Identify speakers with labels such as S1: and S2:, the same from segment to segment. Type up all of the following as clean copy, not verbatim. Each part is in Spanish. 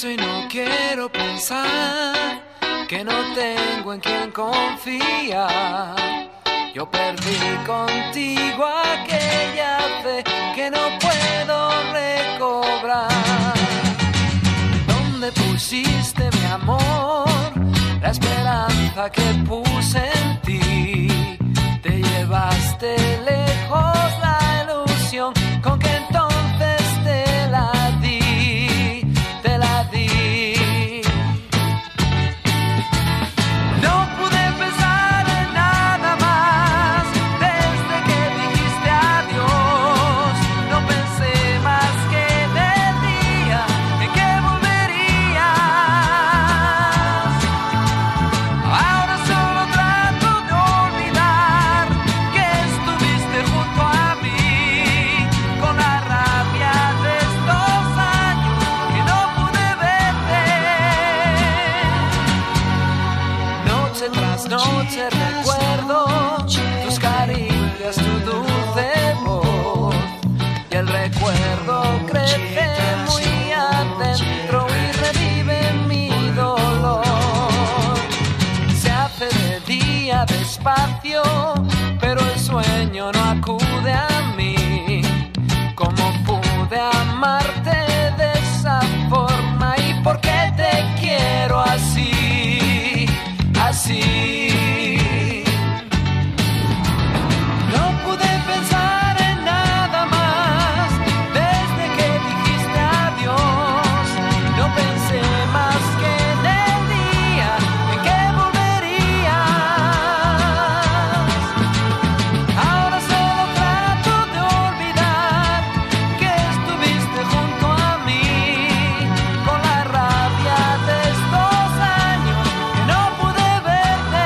S1: pienso y no quiero pensar que no tengo en quien confiar. Yo perdí contigo aquella fe que no puedo recobrar. ¿Dónde pusiste mi amor? La esperanza que puse en ti. Te llevaste lejos la ilusión con que entonces te la di, te la di. No pude pensar en nada más desde que dijiste adiós. No pensé más que en el día en que volverías. Ahora solo trato de olvidar que estuviste junto a mí, con la rabia de estos años que no pude verte. Noche tras noche recuerdo tus caricias, tu dulce voz, y el recuerdo crece muy adentro y revive mi dolor. Se hace de día despacio, pero el sueño no acude a mí. ¿Cómo pude amarte de esa forma y por qué te quiero así, así? No pude pensar en nada más desde que dijiste adiós. No pensé más que en el día en que volverías. Ahora solo trato de olvidar que estuviste junto a mí, con la rabia de estos años que no pude verte.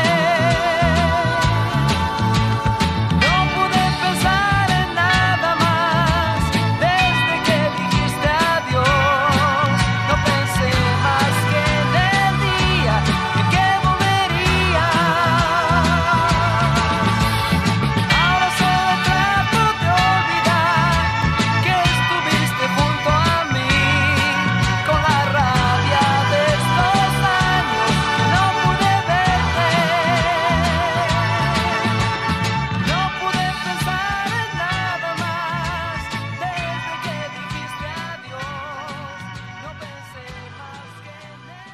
S1: No pude pensar en nada más desde que dijiste adiós. No pensé más que en el día en que volverías. Ahora solo trato de olvidar que estuviste junto a mí, con la rabia de estos años que no pude verte. No pude pensar en nada más desde que dijiste adiós. No pensé más que en el día.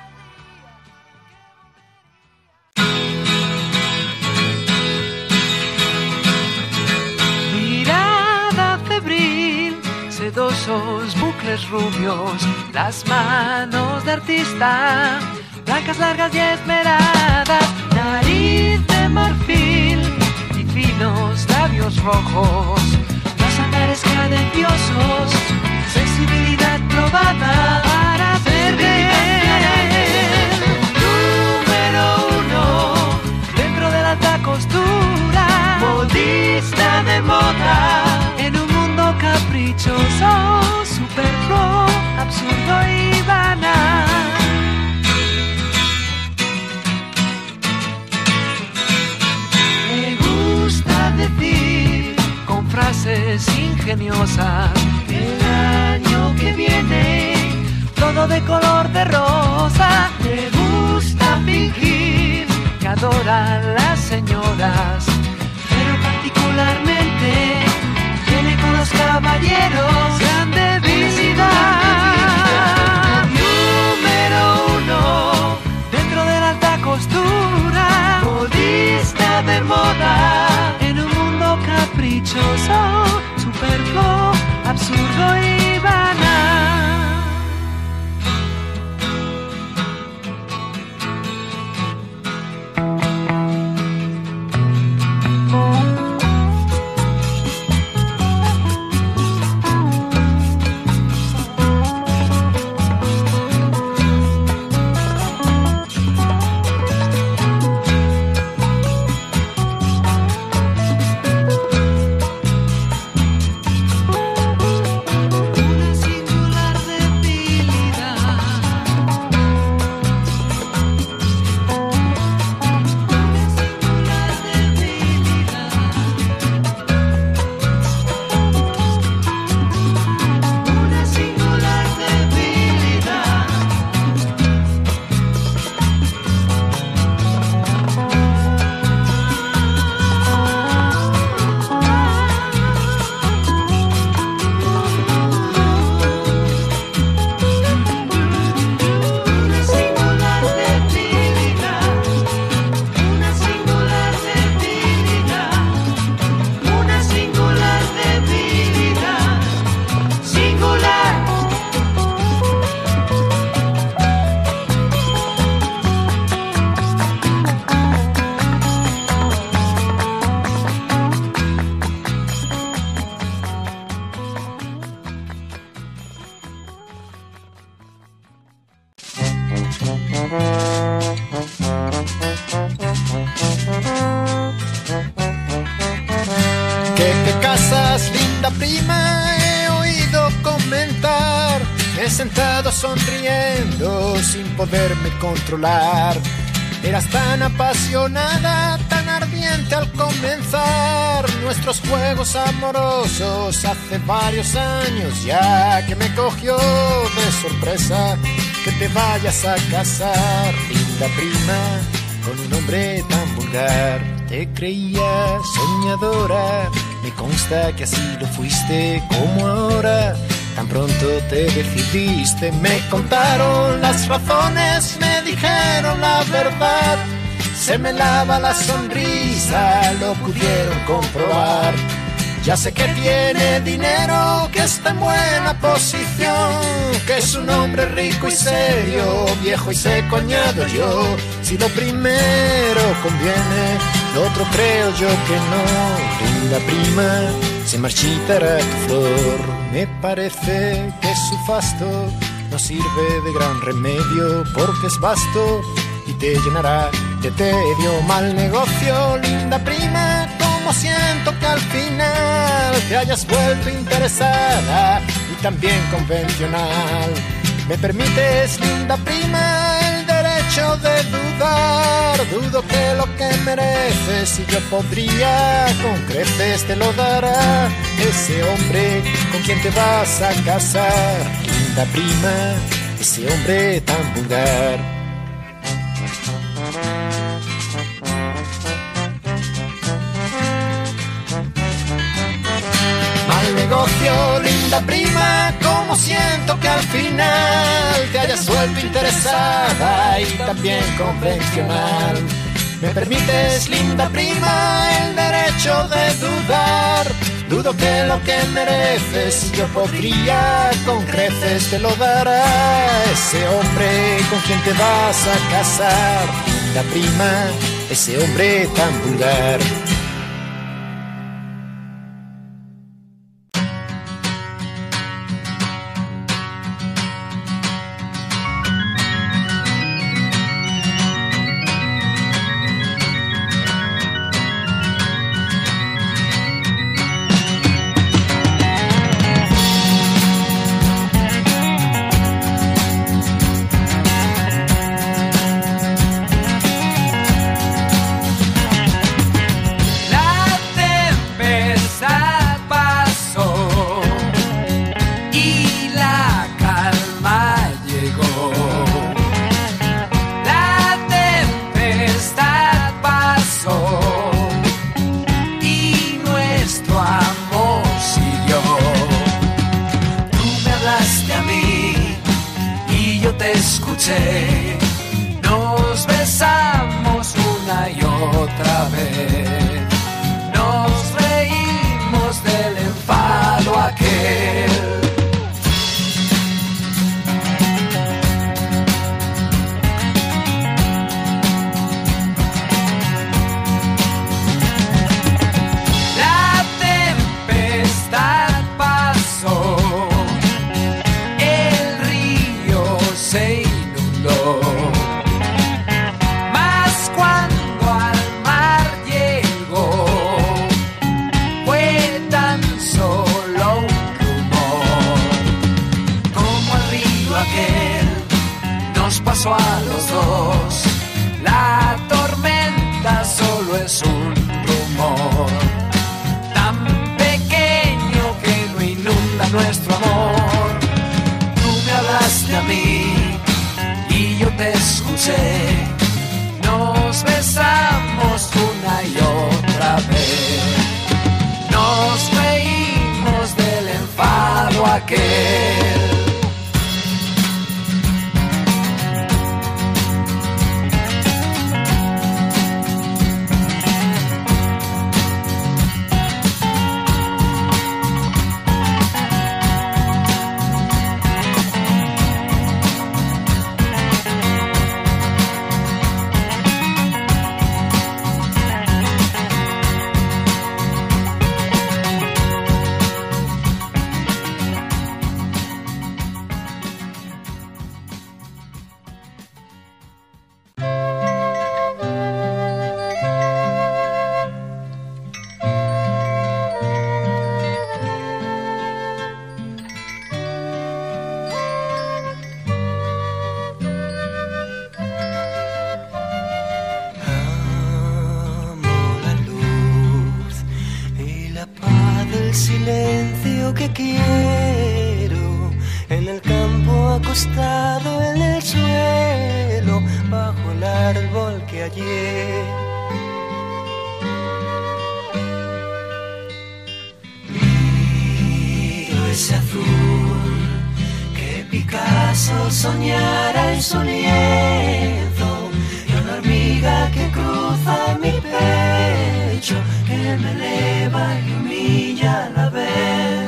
S1: Mirada febril, sedosos bucles rubios, las manos de artista, blancas, largas y esmeradas, nariz de marfil y finos labios rojos, los andares cadenciosos, sensibilidad probada para ser bien. Número uno, dentro de la alta costura, modista de moda, en un mundo caprichoso, superfluo, absurdo y banal. Me gusta decir con frases ingeniosas el año que viene todo de color de rosa. Me gusta fingir que adora a las señoras, pero particularmente tiene con los caballeros gran debilidad. Número uno, dentro de la alta costura, modista de moda, en un mundo caprichoso, superfluo, absurdo y banal.
S2: sentado sonriendo sin poderme controlar. Eras tan apasionada, tan ardiente al comenzar nuestros juegos amorosos hace varios años ya, que me cogió de sorpresa que te vayas a casar, linda prima, con un hombre tan vulgar. Te creía soñadora, me consta que así lo fuiste como ahora. Tan pronto te decidiste, me contaron las razones, me dijeron la verdad. Se me lava la sonrisa, lo pudieron comprobar. Ya sé que tiene dinero, que está en buena posición, que es un hombre rico y serio, viejo y seco, añado yo. Si lo primero conviene, lo otro creo yo que no. Linda prima, se marchitará tu flor. Me parece que su fasto no sirve de gran remedio, porque es vasto y te llenará de tedio. Mal negocio, linda prima, como siento que al final te hayas vuelto interesada y también convencional. ¿Me permites, linda prima, el derecho de dudar? Dudo que lo que mereces, y yo podría, con creces te lo dará ese hombre con quien te vas a casar. Linda prima, ese hombre tan vulgar. Negocio, linda prima, como siento que al final te hayas vuelto interesada y también convencional. ¿Me permites, linda prima, el derecho de dudar? Dudo que lo que mereces, yo podría, con creces te lo dará ese hombre con quien te vas a casar. Linda prima, ese hombre tan vulgar.
S1: Nos besamos una y otra vez, nos reímos del enfado aquel. La tempestad pasó, el río se mas cuando al mar llegó fue tan solo un rumor, como el río aquel nos pasó a los dos. La tormenta solo es un rumor tan pequeño que no inunda nuestro amor. Tú me hablaste a mí y yo te escuché, nos besamos una y otra vez, nos reímos del enfado aquel.
S3: quiero, en el campo acostado en el suelo, bajo el árbol que ayer. Miro ese azul que Picasso soñara en su lienzo, y una hormiga que cruza mi pecho, que me eleva y humilla a la vez.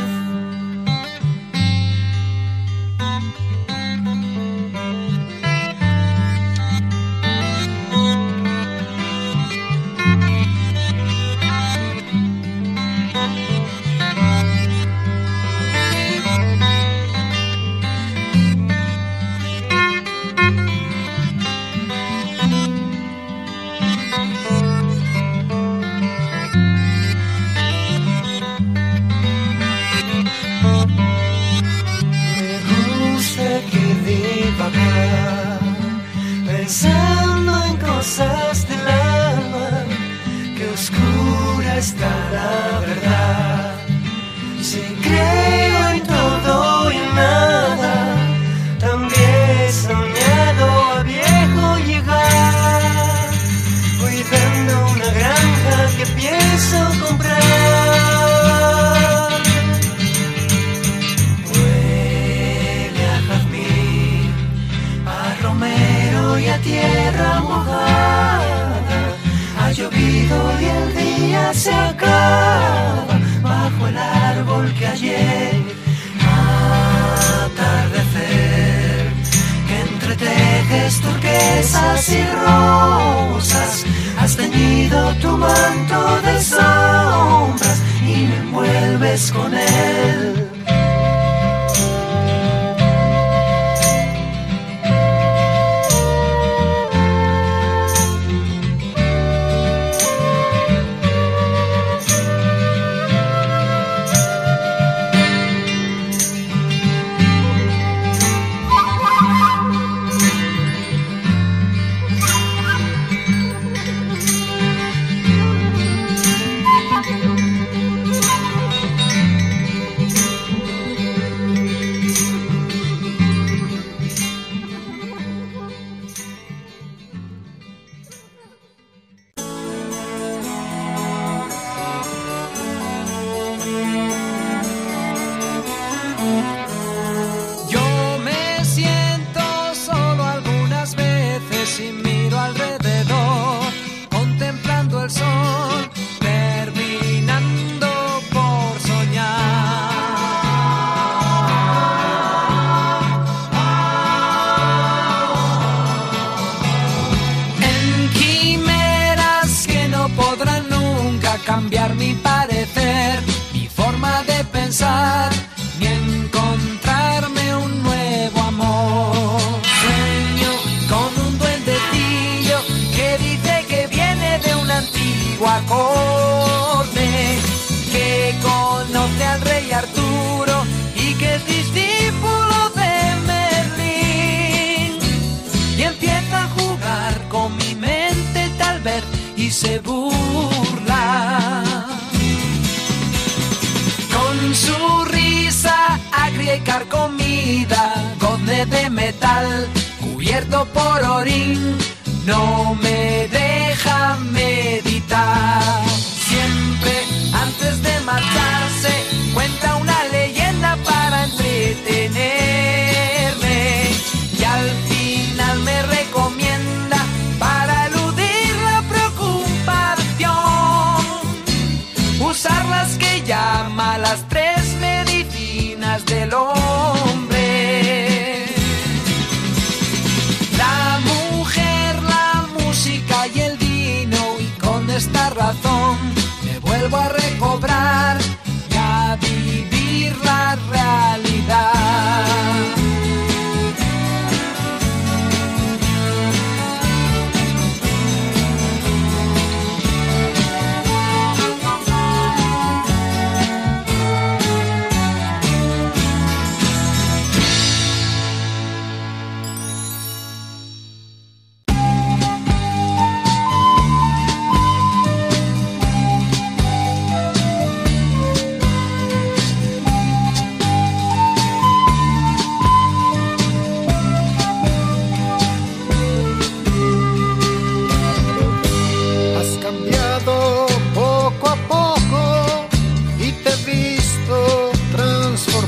S3: Pensando en cosas del alma, que oscura está la verdad. Si creo en todo y nada, también he soñado a viejo llegar, cuidando una granja que pienso comprar. Y a tierra mojada, ha llovido y el día se acaba, bajo el árbol que ayer, atardecer, que entretejes turquesas y rosas, has teñido tu manto de sombras y me envuelves con él.
S1: Cambiar mi parecer, mi forma de pensar, ni encontrarme un nuevo amor. Sueño con un duendecillo que dice que viene de una antigua corte, que conoce al rey Arturo y que es discípulo de Merlín, y empieza a jugar con mi mente tal vez y se burla con su risa agria y carcomida, gozne de metal cubierto por orín, no me deja meditar. Siempre antes de marcharse cuenta una leyenda para entretenerme, y al final me recomienda para eludir la preocupación usar las que llama las 3 medicinas del hombre: la mujer, la música y el vino. Y con esta razón me vuelvo a recobrar y a vivir la realidad.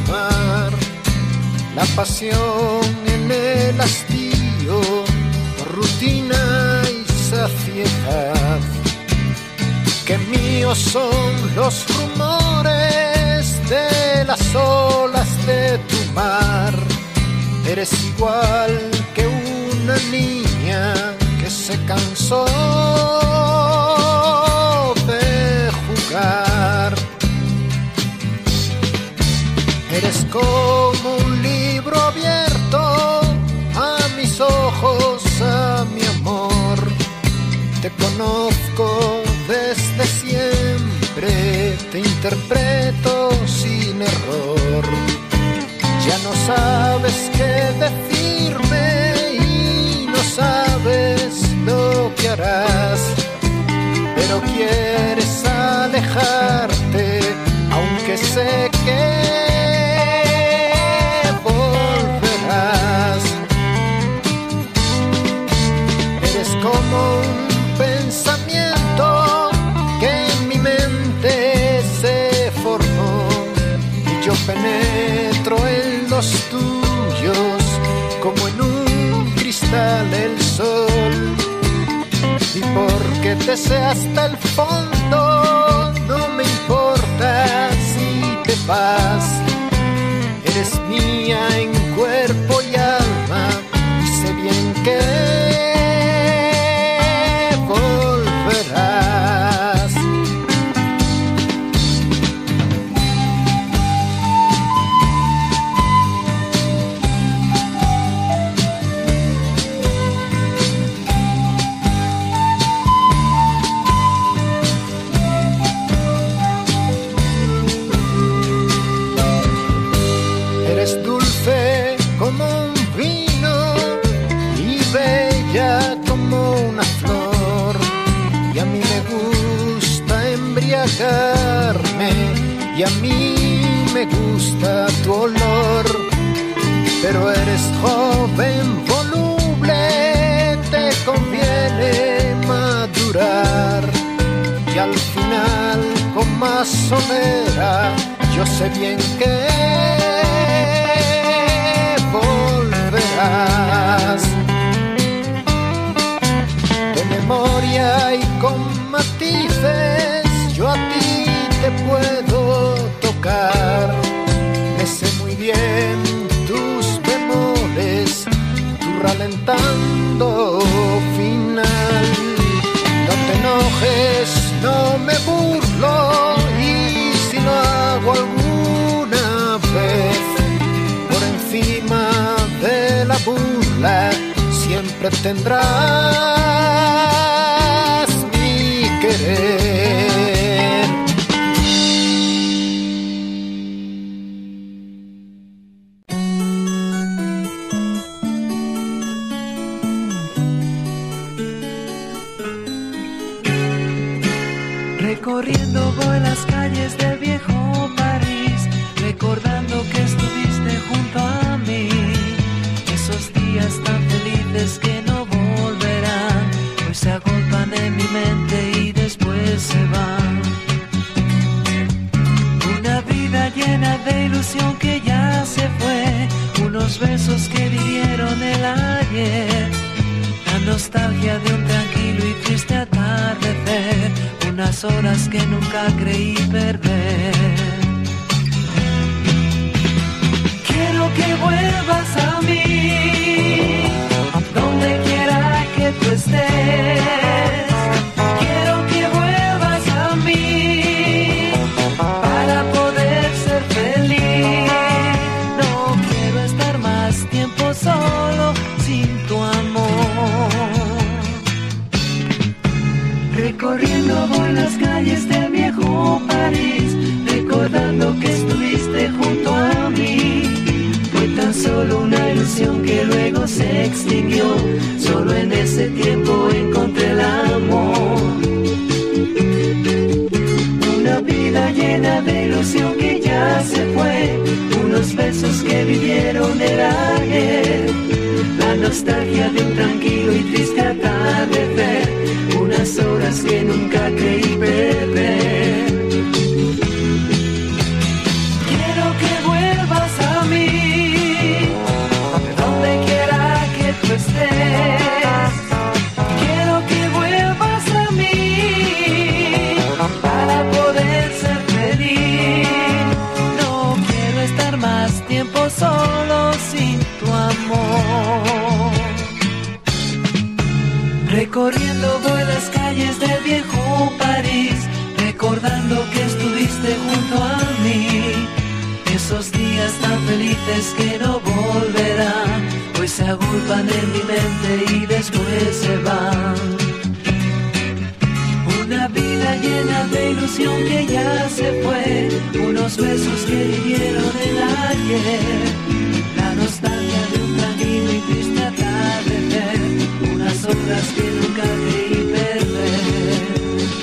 S2: mar, la pasión en el hastío, rutina y saciedad. Que míos son los rumores de las olas de tu mar. Eres igual que una niña que se cansó de jugar. Eres como un libro abierto a mis ojos, a mi amor. Te conozco desde siempre, te interpreto sin error. Ya no sabes qué decirme y no sabes lo que harás, pero quieres alejarte, aunque sé que volverás. Eres como un pensamiento que en mi mente se formó y yo penetro en los tuyos como en un cristal el sol. Y porque te sé hasta el fondo, no me importa si te vas. Eres mía en cuerpo y alma y sé bien que volverás. Eres dulce como un vino y bella como una flor. Y a mí me gusta embriagarme y a mí me gusta tu olor. Pero eres joven, voluble, te conviene madurar. Y al final, con más solera, yo sé bien que volverás. De memoria y con matices, yo a ti te puedo tocar. Me sé muy bien tus bemoles, tu ralentando final. No te enojes, no me burlo, y si lo hago alguna vez, por encima de la burla, siempre tendrás mi querer.
S3: Recorriendo voy las calles del viejo París, recordando que estuviste junto a mí. Esos días tan felices que no volverán, hoy se agolpan en mi mente y después se van. Una vida llena de ilusión que ya se fue, unos besos que vivieron el ayer, la nostalgia de un tranquilo y triste atardecer, unas horas que nunca creí perder. Quiero que vuelvas a mí, donde quiera que tú estés. Quiero que vuelvas a mí, para poder ser feliz. No quiero estar más tiempo solo sin tu amor. Recorriendo voy las calles del viejo París, recordando que estuviste junto a mí. Fue tan solo una ilusión que luego se extinguió, solo en ese tiempo encontré el amor. Una vida llena de ilusión que ya se fue, unos besos que vivieron el ayer, la nostalgia de un tranquilo y triste atardecer, unas horas que nunca creí perder. Quiero que vuelvas tiempo solo sin tu amor. Recorriendo voy las calles del viejo París, recordando que estuviste junto a mí. Esos días tan felices que no volverán, hoy se agolpan en mi mente y después se van. Una vida llena de ilusión que ya se fue, unos besos que vivieron el ayer, la nostalgia de un tranquilo y triste atardecer, unas horas que nunca creí perder.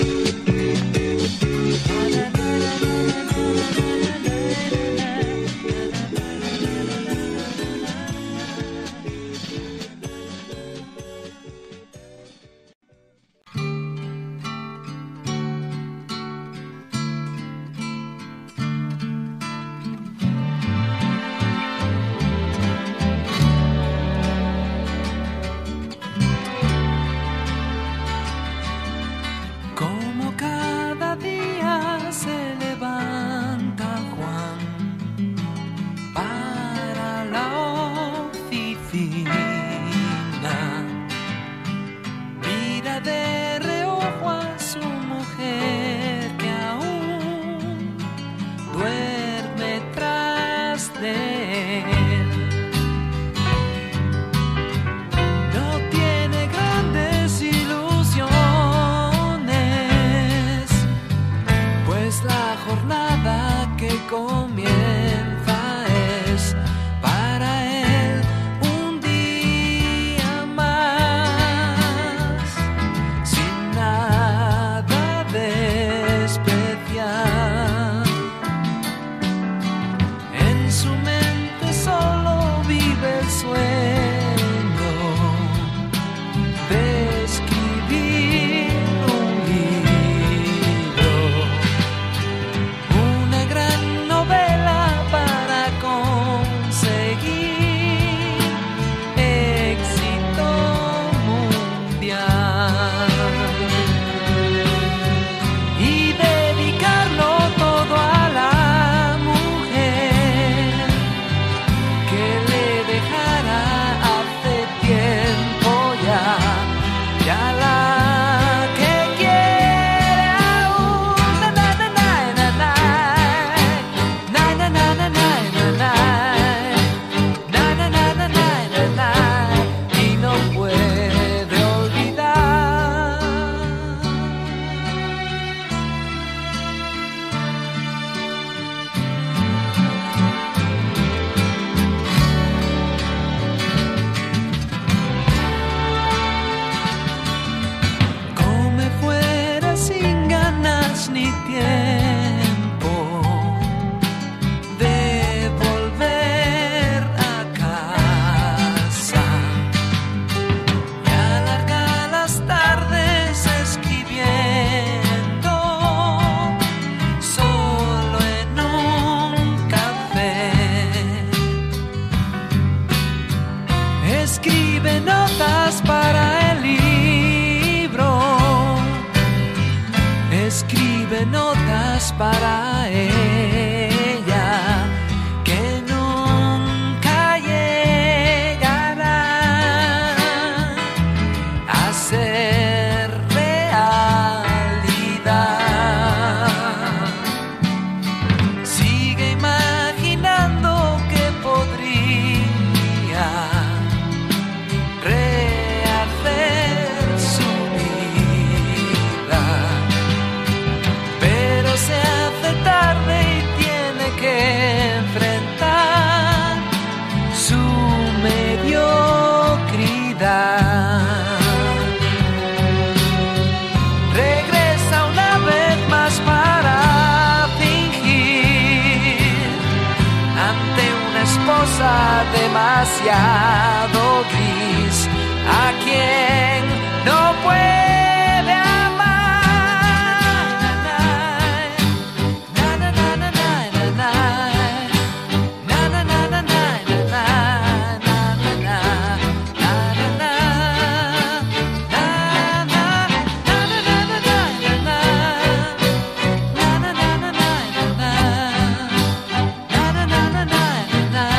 S1: Para ella que nunca llegará a ser realidad. Sigue imaginando que podría rehacer su vida, pero se hace tarde y tiene que enfrentar su mediocridad. Regresa una vez más para fingir ante una esposa demasiado gris, a quien no puede amar. Na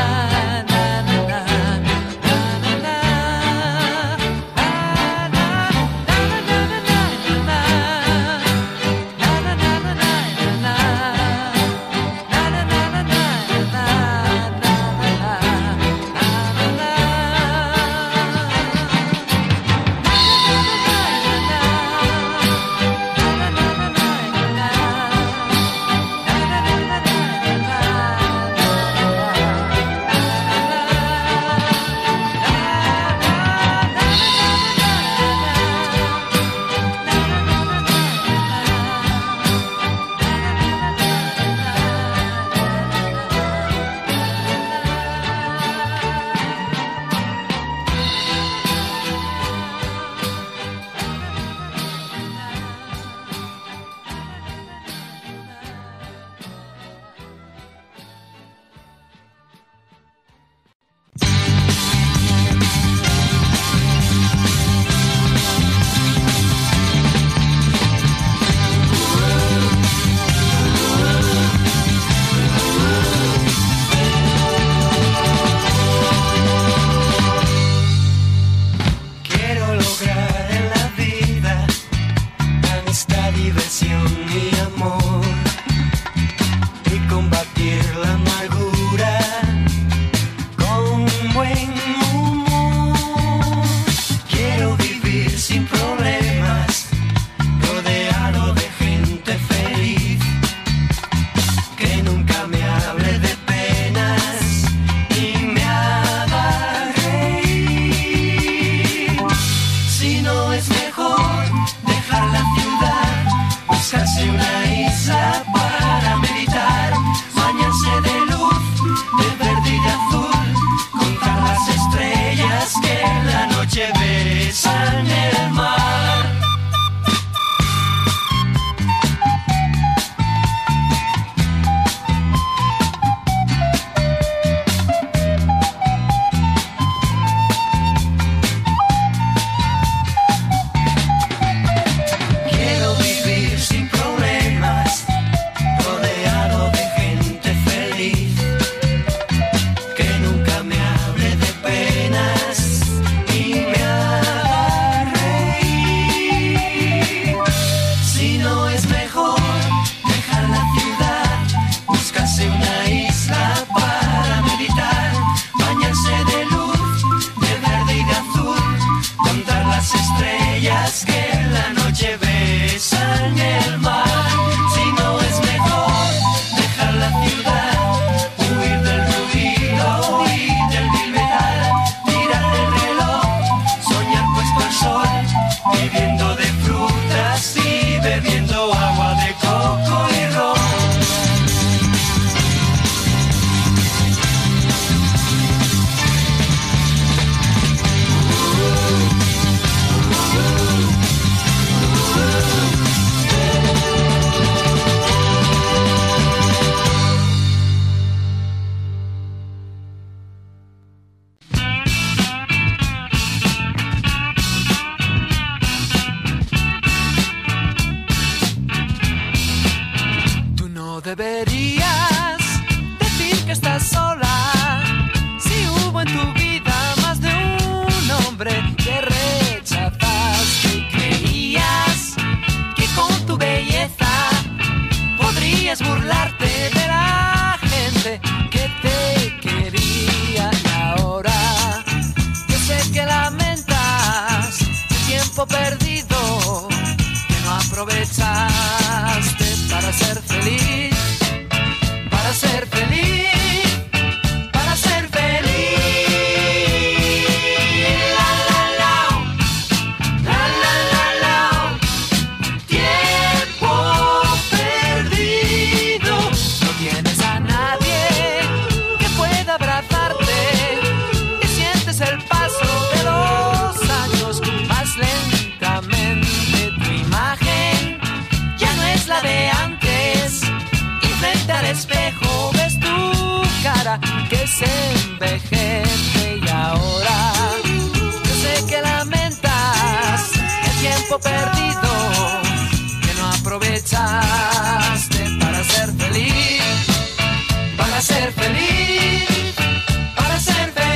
S1: se envejece y ahora yo sé que lamentas el tiempo perdido que no aprovechaste para ser feliz, para ser feliz, para ser feliz.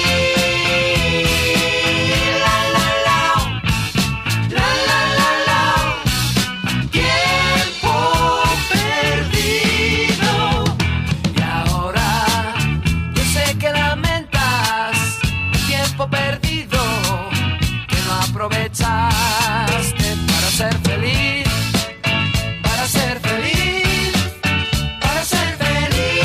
S1: Perdido que no aprovechaste para ser feliz, para ser feliz, para ser feliz.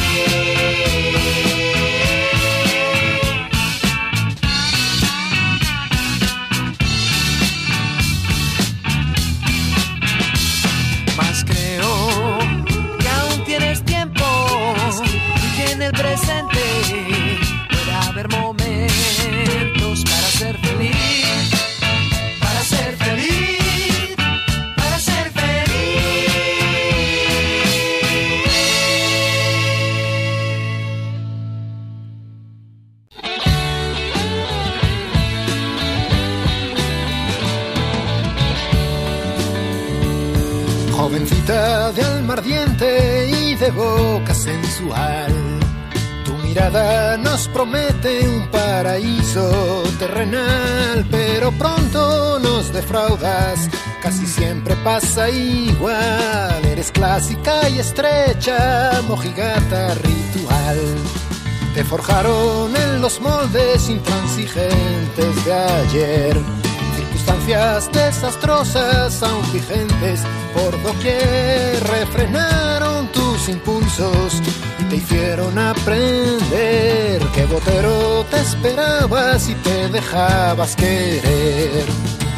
S1: Mas creo que aún tienes tiempo y que en el presente puede haber momentos para ser feliz, para ser feliz, para ser feliz.
S2: Jovencita de alma ardiente y de boca sensual, tu mirada nos promete un paraíso terrenal, pero pronto nos defraudas, casi siempre pasa igual. Eres clásica y estrecha, mojigata ritual. Te forjaron en los moldes intransigentes de ayer, circunstancias desastrosas aún vigentes por doquier refrenaron tus impulsos y te hicieron aprender que botero te esperabas y te dejabas querer.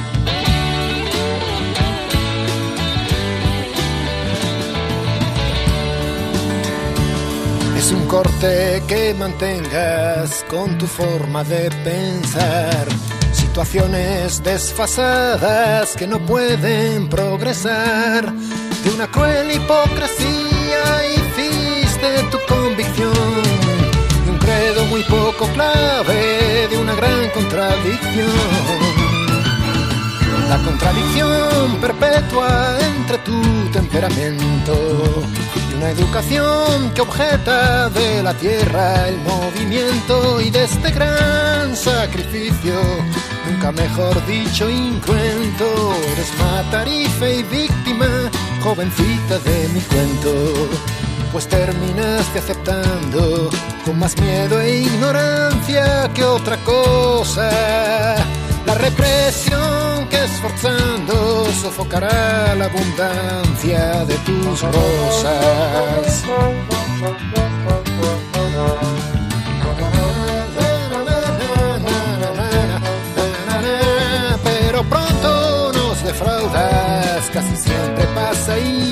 S2: Es un corte que mantengas con tu forma de pensar, situaciones desfasadas que no pueden progresar. De una cruel hipocresía hiciste tu convicción, de un credo muy poco clave, de una gran contradicción. La contradicción perpetua entre tu temperamento y una educación que objeta de la tierra el movimiento y de este gran sacrificio, nunca mejor dicho, incruento. Eres matarife y víctima, jovencita de mi cuento, pues terminaste aceptando con más miedo e ignorancia que otra cosa la represión que esforzando sofocará la abundancia de tus rosas. Pero pronto nos defraudas, casi siempre pasa